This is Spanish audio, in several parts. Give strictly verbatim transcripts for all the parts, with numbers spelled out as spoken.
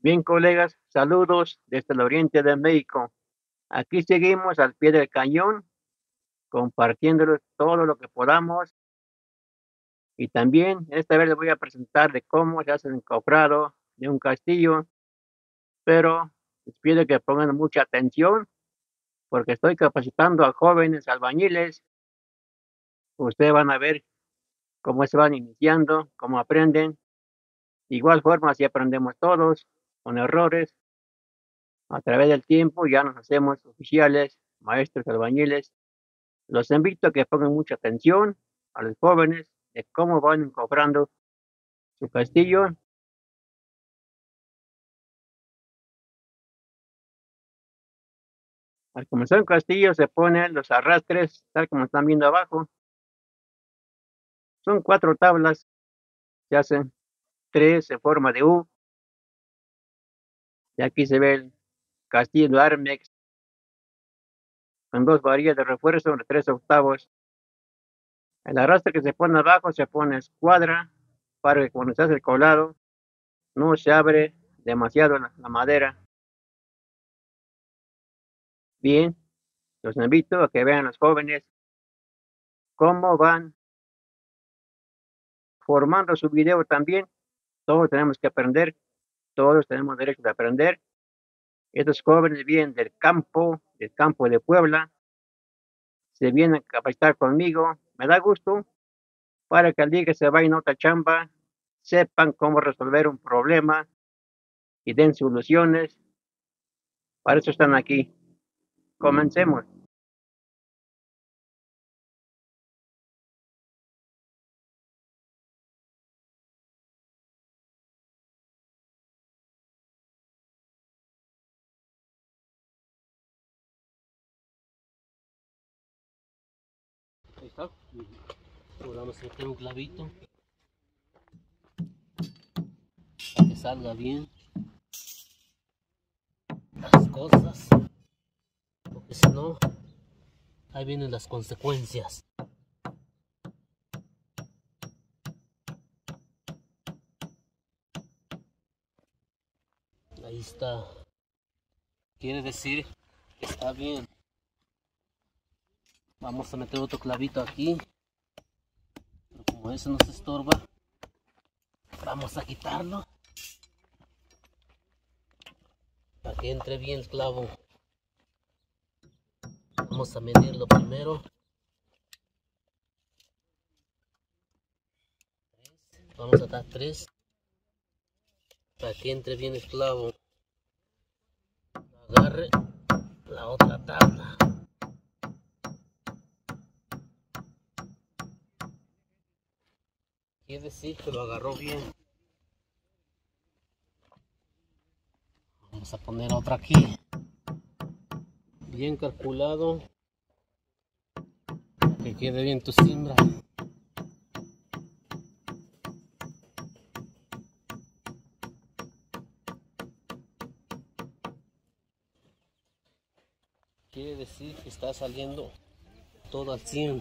Bien, colegas, saludos desde el oriente de México. Aquí seguimos al pie del cañón, compartiéndoles todo lo que podamos. Y también esta vez les voy a presentar de cómo se hace el encofrado de un castillo, pero les pido que pongan mucha atención porque estoy capacitando a jóvenes albañiles. Ustedes van a ver cómo se van iniciando, cómo aprenden. De igual forma, así aprendemos todos, con errores. A través del tiempo ya nos hacemos oficiales, maestros albañiles. Los invito a que pongan mucha atención a los jóvenes de cómo van encofrando su castillo. Al comenzar un castillo se ponen los arrastres, tal como están viendo abajo. Son cuatro tablas, se hacen tres en forma de U. Y aquí se ve el castillo de Armex con dos varillas de refuerzo de tres octavos. El arrastre que se pone abajo se pone a escuadra para que cuando se hace el colado no se abre demasiado la, la madera. Bien, los invito a que vean los jóvenes cómo van formando su video también. Todos tenemos que aprender, todos tenemos derecho de aprender. Estos jóvenes vienen del campo, del campo de Puebla, se vienen a capacitar conmigo. Me da gusto para que al día que se vayan a otra chamba, sepan cómo resolver un problema y den soluciones. Para eso están aquí. Comencemos. Ahí está. Ahora vamos a meter un clavito para que salga bien las cosas, porque si no, ahí vienen las consecuencias. Ahí está. Quiere decir que está bien. Vamos a meter otro clavito aquí, pero como ese nos estorba, vamos a quitarlo para que entre bien el clavo. Vamos a medirlo primero. Vamos a dar tres para que entre bien el clavo. Agarre la otra tabla. Quiere decir que lo agarró bien. Vamos a poner otra aquí. Bien calculado. Para que quede bien tu cimbra. Quiere decir que está saliendo todo al cien.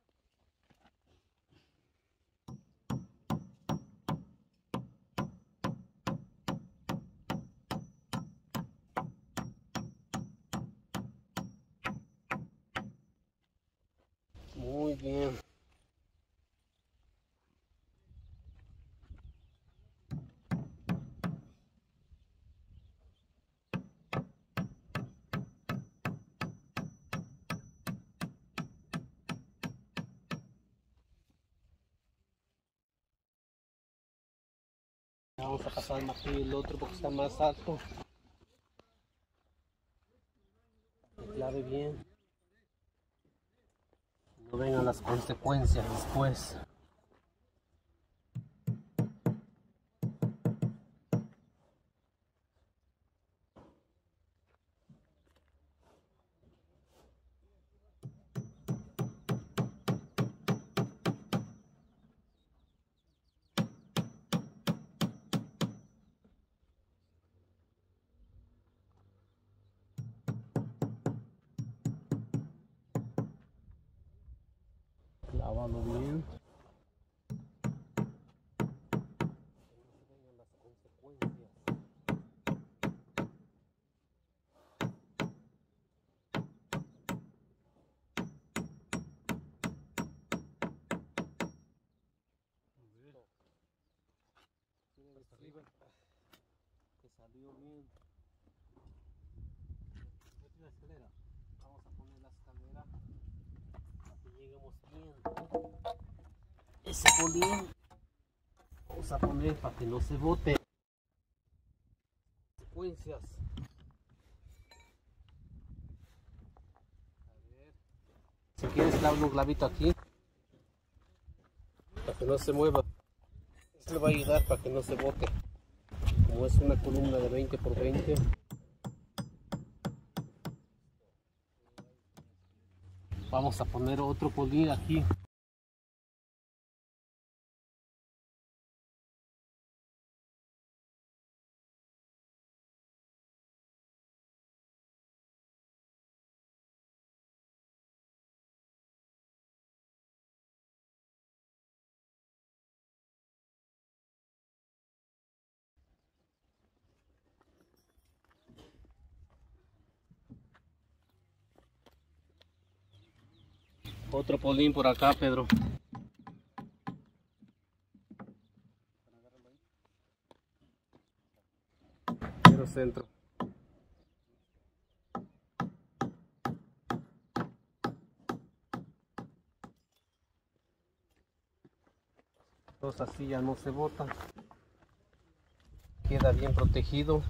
Muy bien. Vamos a pasar el martillo el otro porque está más alto. Que clave bien. No vengan las consecuencias después. Clávalo bien. Que no se vengan las consecuencias. salió bien. La escalera. Vamos a poner la escalera para que lleguemos bien. Ese polín vamos a poner para que no se bote. Secuencias. A ver. Si quieres clavar un clavito aquí para que no se mueva. Esto le va a ayudar para que no se bote. Como es una columna de veinte por veinte. Vamos a poner otro polín aquí. Otro polín por acá, Pedro. Pero centro. Entonces así ya no se bota. Queda bien protegido.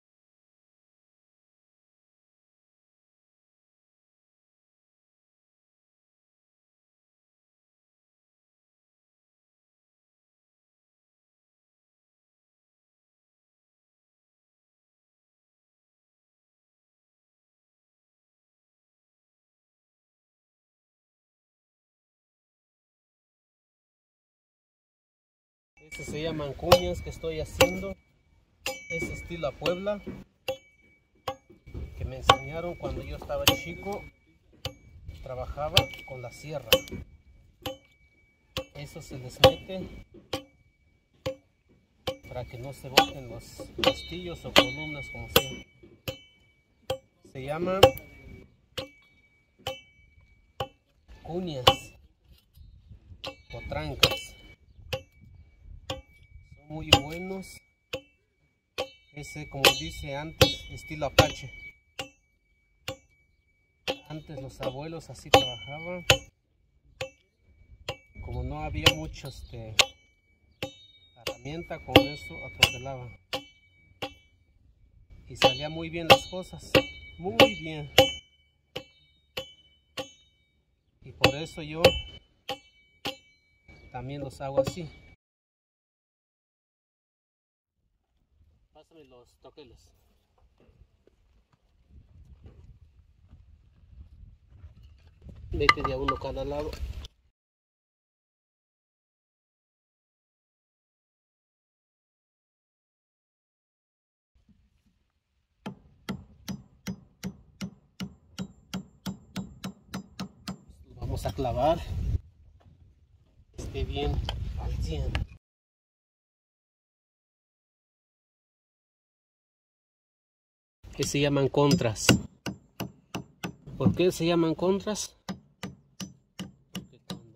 Este se llaman cuñas que estoy haciendo. Es estilo a Puebla, que me enseñaron cuando yo estaba chico. Trabajaba con la sierra. Eso se les mete para que no se boten los castillos o columnas, como sea. Se llaman cuñas o trancas. Son muy buenos. Ese, como dice antes, estilo Apache. Antes los abuelos así trabajaban. Como no había mucha este, herramienta, con eso atropelaban. Y salía muy bien las cosas. Muy bien. Y por eso yo también los hago así. Pásame los toqueles. Mete de a uno cada lado. Lo vamos a clavar. Esté bien al cien. Que se llaman contras. ¿Por qué se llaman contras? Porque cuando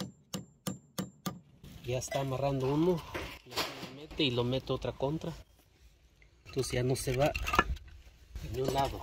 ya está amarrando uno, lo mete y lo mete otra contra, entonces ya no se va de un lado.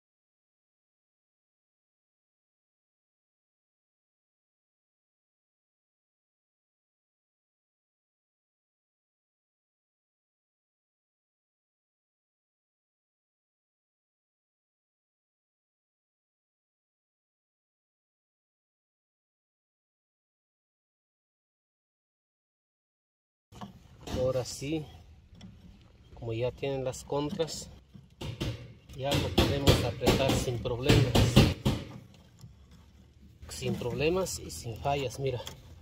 Ahora sí, como ya tienen las contras, ya lo podemos apretar sin problemas. Sin problemas y sin fallas, mira.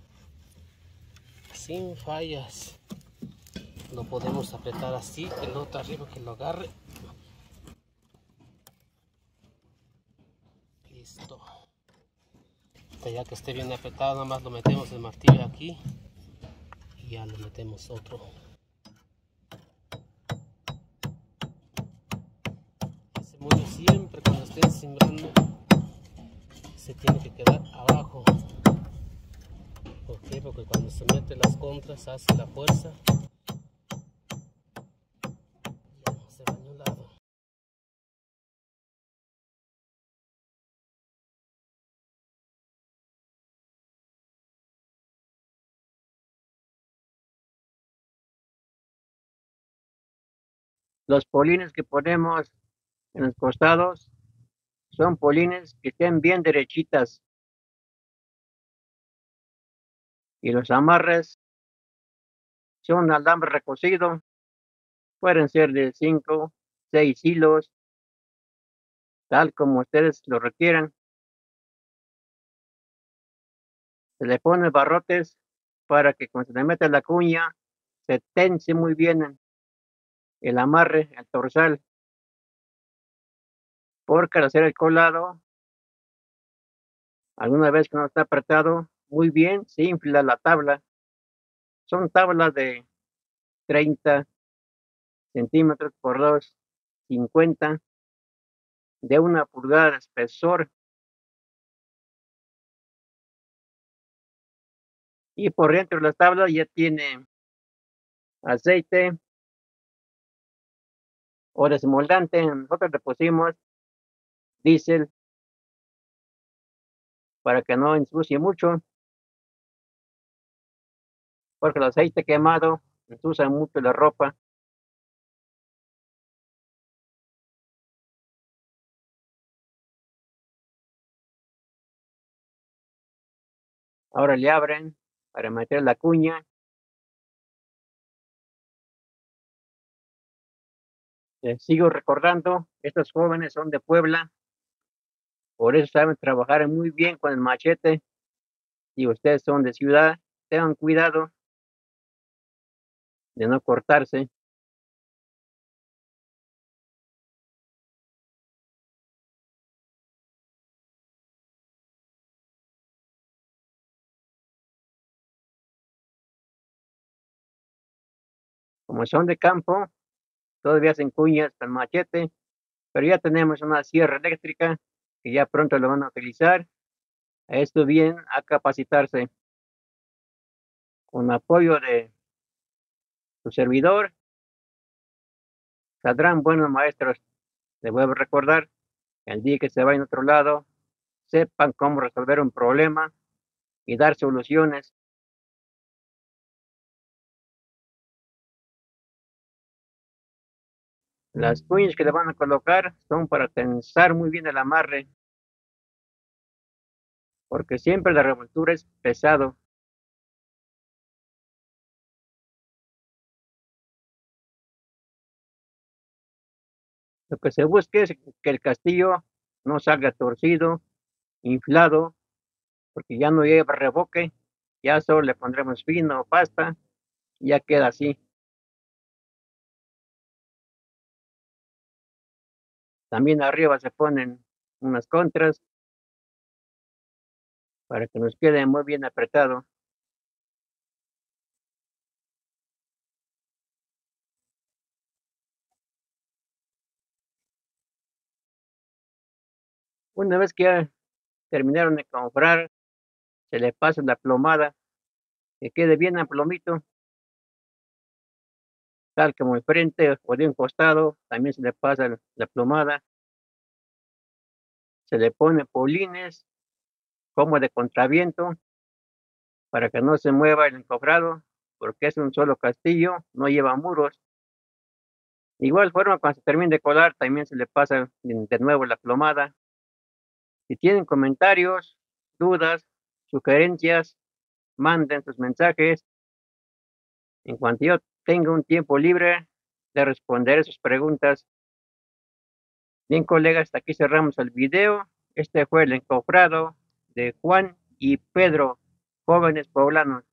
Sin fallas. Lo podemos apretar así, el otro arriba que lo agarre. Listo. Ya que esté bien apretado, nada más lo metemos el martillo aquí. Y ya le metemos otro. Ese muelle siempre cuando estén sembrando se tiene que quedar abajo. ¿Por qué? Porque cuando se mete las contras hace la fuerza. Ya no se se bañó un lado. Los polines que ponemos en los costados son polines que estén bien derechitas. Y los amarres son alambre recocido. Pueden ser de cinco, seis hilos, tal como ustedes lo requieran. Se le pone barrotes para que cuando se le meta la cuña se tense muy bien el amarre, el torsal. Porque al hacer el colado, alguna vez que no está apretado muy bien, se infla la tabla. Son tablas de treinta centímetros por dos, cincuenta, de una pulgada de espesor. Y por dentro de las tablas ya tiene aceite o desmoldante. Nosotros le pusimos diésel para que no ensucie mucho, porque el aceite quemado ensucia mucho la ropa. Ahora le abren para meter la cuña. Les sigo recordando, estos jóvenes son de Puebla, por eso saben trabajar muy bien con el machete. Si ustedes son de ciudad, tengan cuidado de no cortarse. Como son de campo, todavía hacen cuñas con machete, pero ya tenemos una sierra eléctrica que ya pronto lo van a utilizar. Esto bien a capacitarse. Con apoyo de su servidor, saldrán buenos maestros. Les voy a recordar que el día que se vayan a otro lado, sepan cómo resolver un problema y dar soluciones. Las cuñas que le van a colocar son para tensar muy bien el amarre, porque siempre la revoltura es pesado. Lo que se busca es que el castillo no salga torcido, inflado, porque ya no lleva reboque, ya solo le pondremos fino o pasta y ya queda así. También arriba se ponen unas contras para que nos quede muy bien apretado. Una vez que ya terminaron de comprar, se le pasa la plomada, que quede bien a plomito, tal como el frente o de un costado, también se le pasa la plomada. Se le pone polines como de contraviento para que no se mueva el encofrado, porque es un solo castillo, no lleva muros. De igual forma, cuando se termine de colar, también se le pasa de nuevo la plomada. Si tienen comentarios, dudas, sugerencias, manden sus mensajes. En cuanto yo tenga un tiempo libre, de responder sus preguntas. Bien, colegas, hasta aquí cerramos el video. Este fue el encofrado de Juan y Pedro, jóvenes poblanos.